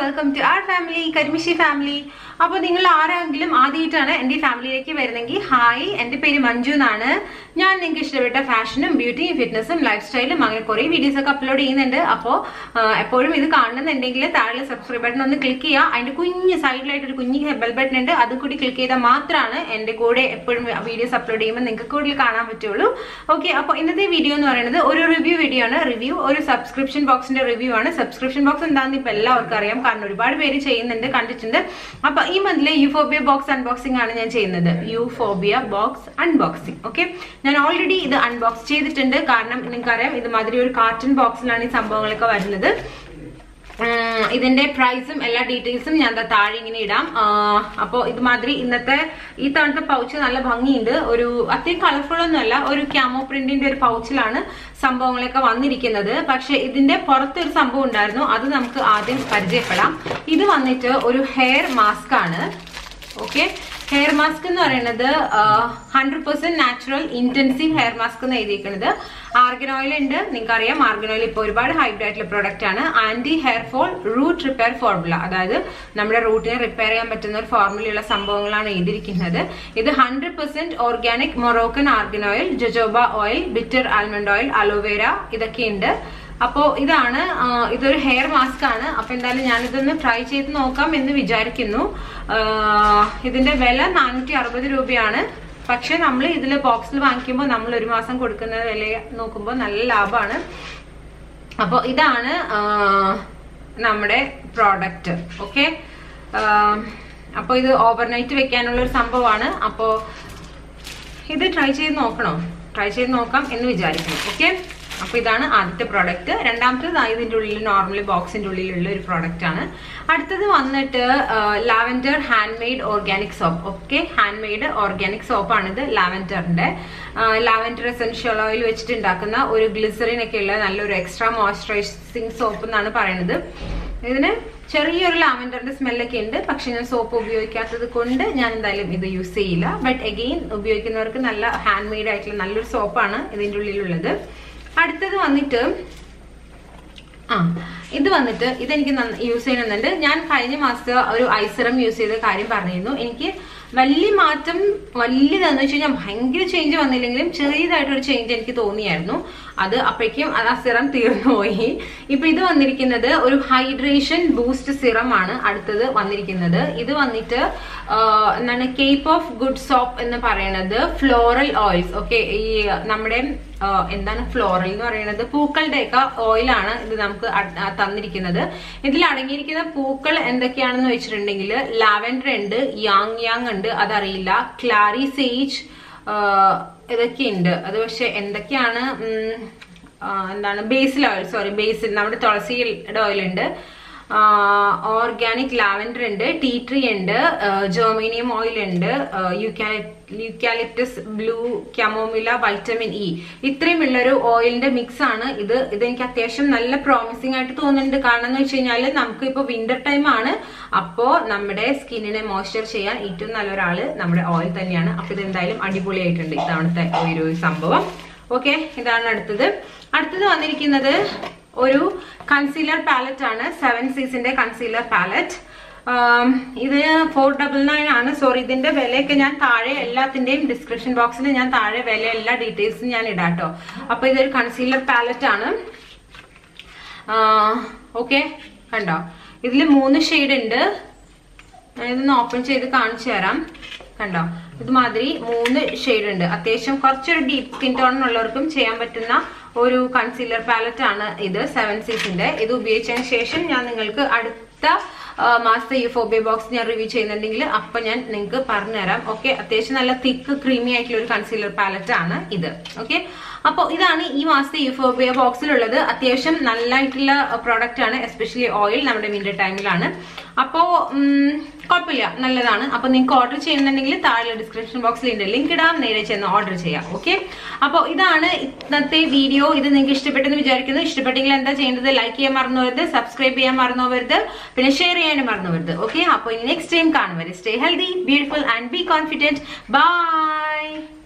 welcome to our family, Karimashi family. അപ്പോൾ നിങ്ങൾ ആരെങ്കിലും ആദ്യമായിട്ടാണ് എൻ്റെ ഫാമിലിയിലേക്ക് വരുന്നെങ്കിൽ ഹായ്, എൻ്റെ പേര് മഞ്ജു എന്നാണ്. ഞാൻ നിങ്ങൾക്ക് ഇഷ്ടപ്പെട്ട ഫാഷനും ബ്യൂട്ടിയും ഫിറ്റ്നസും ലൈഫ് സ്റ്റൈലും അങ്ങനെ കുറേ വീഡിയോസ് ഒക്കെ അപ്ലോഡ് ചെയ്യുന്നുണ്ട്. അപ്പോൾ എപ്പോഴും ഇത് കാണുന്നുണ്ടെങ്കിൽ താഴെ സബ്സ്ക്രൈബ് ബട്ടൺ ഒന്ന് ക്ലിക്ക് ചെയ്യുക. അതിൻ്റെ കുഞ്ഞ് സൈഡിലായിട്ട് ഒരു കുഞ്ഞ് ബെൽ ബട്ടൺ ഉണ്ട്, അതും കൂടി ക്ലിക്ക് ചെയ്താൽ മാത്രമാണ് എൻ്റെ കൂടെ എപ്പോഴും വീഡിയോസ് അപ്ലോഡ് ചെയ്യുമ്പോൾ നിങ്ങൾക്ക് കൂടുതൽ കാണാൻ പറ്റുള്ളൂ. ഓക്കെ, അപ്പോൾ ഇന്നത്തെ വീഡിയോ എന്ന് പറയുന്നത് ഒരു റിവ്യൂ വീഡിയോ ആണ്. ഒരു സബ്സ്ക്രിപ്ഷൻ ബോക്സിന്റെ റിവ്യൂ ആണ്. സബ്സ്ക്രിപ്ഷൻ ബോക്സ് എന്താണെന്ന് ഇപ്പൊ എല്ലാവർക്കും അറിയാം, കാരണം ഒരുപാട് പേര് ചെയ്യുന്നുണ്ട്, കണ്ടിട്ടുണ്ട്. അപ്പൊ ഈ മന്തിലെ യൂഫോബിയ ബോക്സ് അൺബോക്സിംഗ് ആണ് ഞാൻ ചെയ്യുന്നത്. യൂഫോബിയ ബോക്സ് അൺബോക്സിംഗ്. ഓക്കെ, ഞാൻ ഓൾറെഡി ഇത് അൺബോക്സ് ചെയ്തിട്ടുണ്ട്. കാരണം നിങ്ങൾക്കറിയാം ഇതുമാതിരി ഒരു കാർട്ടൺ ബോക്സിലാണ് ഈ സംഭവങ്ങളൊക്കെ വരുന്നത്. ഇതിന്റെ പ്രൈസും എല്ലാ ഡീറ്റെയിൽസും ഞാൻ താഴെ ഇങ്ങനെ ഇടാം. അപ്പോൾ ഇതുമാതിരി ഇന്നത്തെ ഈ തവണത്തെ പൗച്ച് നല്ല ഭംഗിയുണ്ട്. ഒരു അത്രയും കളർഫുൾ ഒന്നുമല്ല, ഒരു ക്യാമോ പ്രിന്റിന്റെ ഒരു പൗച്ചിലാണ് സംഭവങ്ങളൊക്കെ വന്നിരിക്കുന്നത്. പക്ഷെ ഇതിന്റെ പുറത്തൊരു സംഭവം ഉണ്ടായിരുന്നു, അത് നമുക്ക് ആദ്യം പരിചയപ്പെടാം. ഇത് വന്നിട്ട് ഒരു ഹെയർ മാസ്ക് ആണ്. ഓക്കെ, ഹെയർ മാസ്ക് എന്ന് പറയുന്നത് 100% നാച്ചുറൽ ഇന്റൻസീവ് ഹെയർ മാസ്ക് എന്ന് എഴുതിയിരിക്കുന്നത്. ആർഗൻ ഓയിൽ ഉണ്ട്, നിങ്ങൾക്കറിയാം ആർഗൻ ഓയിൽ ഇപ്പോൾ ഒരുപാട് ഹൈബ്രിഡ് ആയിട്ടുള്ള പ്രോഡക്റ്റ് ആണ്. Anti hair fall root repair formula, അതായത് നമ്മുടെ റൂട്ടിനെ റിപ്പയർ ചെയ്യാൻ പറ്റുന്ന ഒരു ഫോർമുലയുള്ള സംഭവങ്ങളാണ് എഴുതിയിരിക്കുന്നത്. ഇത് 100% organic Moroccan argan oil, jojoba oil, bitter almond oil, aloe vera ഇതൊക്കെ ഉണ്ട്. അപ്പോൾ ഇതൊരു ഹെയർ മാസ്ക് ആണ്. അപ്പൊ എന്തായാലും ഞാനിതൊന്ന് ട്രൈ ചെയ്ത് നോക്കാം എന്ന് വിചാരിക്കുന്നു. ഇതിന്റെ വില 460 രൂപയാണ്. പക്ഷെ നമ്മൾ ഇതിൽ ബോക്സിൽ വാങ്ങിക്കുമ്പോൾ നമ്മൾ ഒരു മാസം കൊടുക്കുന്ന വില നോക്കുമ്പോൾ നല്ല ലാഭമാണ്. അപ്പോൾ ഇതാണ് നമ്മുടെ പ്രോഡക്റ്റ്. ഓക്കെ, അപ്പോൾ ഇത് ഓവർനൈറ്റ് വെക്കാനുള്ള ഒരു സംഭവമാണ്. അപ്പോൾ ഇത് ട്രൈ ചെയ്ത് നോക്കാം എന്ന് വിചാരിക്കുന്നു. ഓക്കെ, അപ്പൊ ഇതാണ് ആദ്യത്തെ പ്രോഡക്റ്റ്. രണ്ടാമത്തേത് ഇതിന്റെ ഉള്ളിൽ നോർമലി ബോക്സിന്റെ ഉള്ളിലുള്ള ഒരു പ്രോഡക്റ്റ് ആണ്. അടുത്തത് വന്നിട്ട് lavender handmade organic soap. Okay, handmade organic സോപ്പാണിത്. ലാവൻഡർ എസൻഷ്യൽ ഓയിൽ വെച്ചിട്ട് ഉണ്ടാക്കുന്ന ഒരു ഗ്ലിസറിൻ ഒക്കെ ഉള്ള നല്ലൊരു എക്സ്ട്രാ മോയ്സ്ചറൈസിങ് സോപ്പ് എന്നാണ് പറയുന്നത്. ഇതിന് ചെറിയൊരു ലാവൻഡറിന്റെ സ്മെല്ലൊക്കെ ഉണ്ട്. പക്ഷെ ഞാൻ സോപ്പ് ഉപയോഗിക്കാത്തത് കൊണ്ട് ഞാൻ എന്തായാലും ഇത് യൂസ് ചെയ്യില്ല. ബട്ട് അഗെയിൻ ഉപയോഗിക്കുന്നവർക്ക് നല്ല ഹാൻഡ് മെയ്ഡ് ആയിട്ടുള്ള നല്ലൊരു സോപ്പാണ് ഇതിന്റെ ഉള്ളിലുള്ളത്. അടുത്തത് വന്നിട്ട് ഇതെനിക്ക് യൂസ് ചെയ്യുന്നുണ്ട്. ഞാൻ കഴിഞ്ഞ മാസത്തെ ഒരു ഐസറം യൂസ് ചെയ്ത കാര്യം പറഞ്ഞിരുന്നു. എനിക്ക് വലിയതെന്ന് വെച്ച് കഴിഞ്ഞാൽ ഭയങ്കര ചേഞ്ച് വന്നില്ലെങ്കിലും ചെറിയതായിട്ടൊരു ചേഞ്ച് എനിക്ക് തോന്നിയായിരുന്നു. അത് അപ്പോഴേക്കും ആ സിറം തീർന്നുപോയി. ഇപ്പൊ ഇത് വന്നിരിക്കുന്നത് ഒരു ഹൈഡ്രേഷൻ ബൂസ്റ്റ് സിറം ആണ് അടുത്തത് വന്നിരിക്കുന്നത്. ഇത് വന്നിട്ട് എന്താണ് കേപ്പ് ഓഫ് ഗുഡ് സോപ്പ് എന്ന് പറയുന്നത് ഫ്ലോറൽ ഓയിൽസ്. ഓക്കെ, ഈ നമ്മുടെ എന്താണ് ഫ്ലോറൽ എന്ന് പറയുന്നത്, പൂക്കളുടെ ഒക്കെ ഓയിലാണ് ഇത് നമുക്ക് തന്നിരിക്കുന്നത്. ഇതിൽ അടങ്ങിയിരിക്കുന്ന പൂക്കൾ എന്തൊക്കെയാണെന്ന് വെച്ചിട്ടുണ്ടെങ്കിൽ ലാവൻഡർ ഉണ്ട്, യാങ് ഉണ്ട്, അതറിയില്ല, ക്ലാരി സേജ് ഇതൊക്കെ ഉണ്ട്. അത് പക്ഷെ എന്തൊക്കെയാണ് ബേസിൽ ഓയിൽ, ബേസിൽ നമ്മുടെ തുളസിയുടെ ഓയിൽ ഉണ്ട്, ഓർഗാനിക് ലാവൻഡർ ഉണ്ട്, ടീ ട്രീ ഉണ്ട്, ജെർമേനിയം ഓയിൽ ഉണ്ട്, eucalyptus blue, chamomile, vitamin E, ഇത്രയുമുള്ളൊരു ഓയിലിന്റെ മിക്സ് ആണ് ഇത്. ഇതെനിക്ക് അത്യാവശ്യം നല്ല പ്രോമിസിംഗ് ആയിട്ട് തോന്നുന്നുണ്ട്. കാരണം എന്ന് വെച്ച് കഴിഞ്ഞാൽ നമുക്ക് ഇപ്പൊ വിന്റർ ടൈം ആണ്. അപ്പോ നമ്മുടെ സ്കിന്നിനെ മോയ്സ്ചർ ചെയ്യാൻ ഏറ്റവും നല്ലൊരാള് നമ്മുടെ ഓയിൽ തന്നെയാണ്. അപ്പൊ ഇത് എന്തായാലും അടിപൊളിയായിട്ടുണ്ട് ഇത്തവണത്തെ ഒരു സംഭവം. ഓക്കെ, ഇതാണ് അടുത്തത് വന്നിരിക്കുന്നത് ഒരു കൺസീലർ പാലറ്റ് ആണ്. 7 C's കൺസീലർ പാലറ്റ്. ഇത് 499 ആണ്. സോറി, ഇതിന്റെ വിലയൊക്കെ ഞാൻ താഴെ എല്ലാത്തിന്റെയും ഡിസ്ക്രിപ്ഷൻ ബോക്സിൽ ഞാൻ താഴെ വില എല്ലാ ഡീറ്റെയിൽസും ഞാൻ ഇടാട്ടോ. അപ്പൊ ഇതൊരു കൺസീലർ പാലറ്റ് ആണ്. ഓക്കെ, കണ്ടോ, ഇതിൽ 3 ഷെയ്ഡ് ഉണ്ട്. ഞാനിതൊന്ന് ഓപ്പൺ ചെയ്ത് കാണിച്ചു തരാം. കണ്ടോ, ഇതുമാതിരി 3 ഷെയ്ഡ് ഉണ്ട്. അത്യാവശ്യം കുറച്ചൊരു ഡീപ്പ് സ്കിൻ ടോൺ ഉള്ളവർക്കും ചെയ്യാൻ പറ്റുന്ന ഒരു കൺസീലർ പാലറ്റ് ആണ് ഇത്. 7 C's. ഇത് ഉപയോഗിച്ചതിന് ശേഷം ഞാൻ നിങ്ങൾക്ക് അടുത്ത മാസത്തെ യൂഫോബിയ ബോക്സ് ഞാൻ റിവ്യൂ ചെയ്യുന്നുണ്ടെങ്കിൽ അപ്പൊ ഞാൻ നിങ്ങൾക്ക് പറഞ്ഞുതരാം. ഓക്കെ, അത്യാവശ്യം നല്ല തിക്ക് ക്രീമി ആയിട്ടുള്ള ഒരു കൺസീലർ പാലറ്റ് ആണ് ഇത്. ഓക്കെ, അപ്പോൾ ഇതാണ് ഈ മാസത്തെ യൂഫോബിയ ബോക്സിലുള്ളത്. അത്യാവശ്യം നല്ലതായിട്ടുള്ള പ്രോഡക്റ്റ് ആണ്, എസ്പെഷ്യലി ഓയിൽ നമ്മുടെ വിന്റർ ടൈമിലാണ്. അപ്പോ കുഴപ്പമില്ല, നല്ലതാണ്. അപ്പൊ നിങ്ങൾക്ക് ഓർഡർ ചെയ്യുന്നുണ്ടെങ്കിൽ താഴെ ഡിസ്ക്രിപ്ഷൻ ബോക്സിൽ ഇതിന്റെ ലിങ്ക് ഇടാം, നേരെ ചെന്ന് ഓർഡർ ചെയ്യാം. ഓക്കെ, അപ്പോൾ ഇതാണ് ഇന്നത്തെ വീഡിയോ. ഇത് നിങ്ങൾക്ക് ഇഷ്ടപ്പെട്ടെന്ന് വിചാരിക്കുന്നു. ഇഷ്ടപ്പെട്ടെങ്കിൽ എന്താ ചെയ്യേണ്ടത്? ലൈക്ക് ചെയ്യാൻ മറന്നുപോകരുത്, സബ്സ്ക്രൈബ് ചെയ്യാൻ മറന്നുപോകരുത്, പിന്നെ ഷെയർ ചെയ്യാനും മറന്നുപോകരുത്. ഓക്കെ, അപ്പോൾ ഇനി നെക്സ്റ്റ് ടൈം കാണും വരെ stay healthy, beautiful and be confident. By.